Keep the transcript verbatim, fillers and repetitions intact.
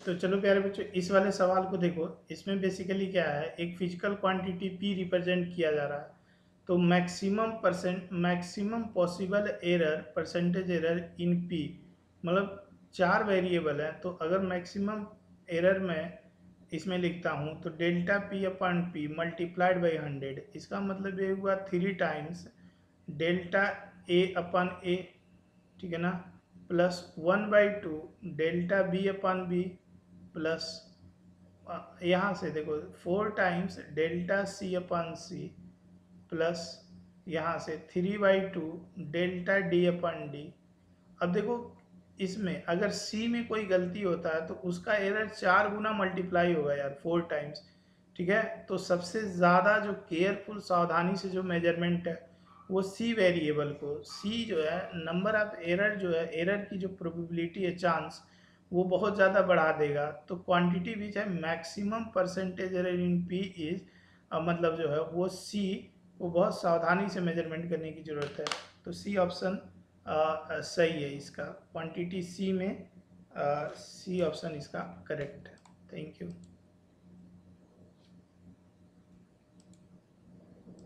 तो चलो प्यारे बच्चों, इस वाले सवाल को देखो। इसमें बेसिकली क्या है, एक फिजिकल क्वांटिटी पी रिप्रेजेंट किया जा रहा है। तो maximum percent maximum possible error, percentage error in P, मतलब चार वेरिएबल है। तो अगर मैक्सिमम एरर में इसमें लिखता हूँ तो delta P upon P multiplied by hundred, इसका मतलब ये हुआ three times delta A upon A, ठीक है ना, plus one by two delta B upon B, plus यहाँ से देखो four times delta C upon C, plus यहाँ से three by two delta D upon D. अब देखो इसमें अगर सी में कोई गलती होता है तो उसका एरर चार गुना मल्टीप्लाई होगा यार, फोर टाइम्स, ठीक है। तो सबसे ज़्यादा जो केयरफुल, सावधानी से जो मेजरमेंट है वो सी वेरिएबल को, सी जो है नंबर ऑफ एरर, जो है एरर की जो प्रोबेबिलिटी है, चांस, वो बहुत ज़्यादा बढ़ा देगा। तो क्वांटिटी विच है maximum percentage error in P is, मतलब जो है वो सी, वो बहुत सावधानी से मेजरमेंट करने की ज़रूरत है। तो सी ऑप्शन सही है इसका, क्वांटिटी सी में सी ऑप्शन इसका करेक्ट है। Thank you.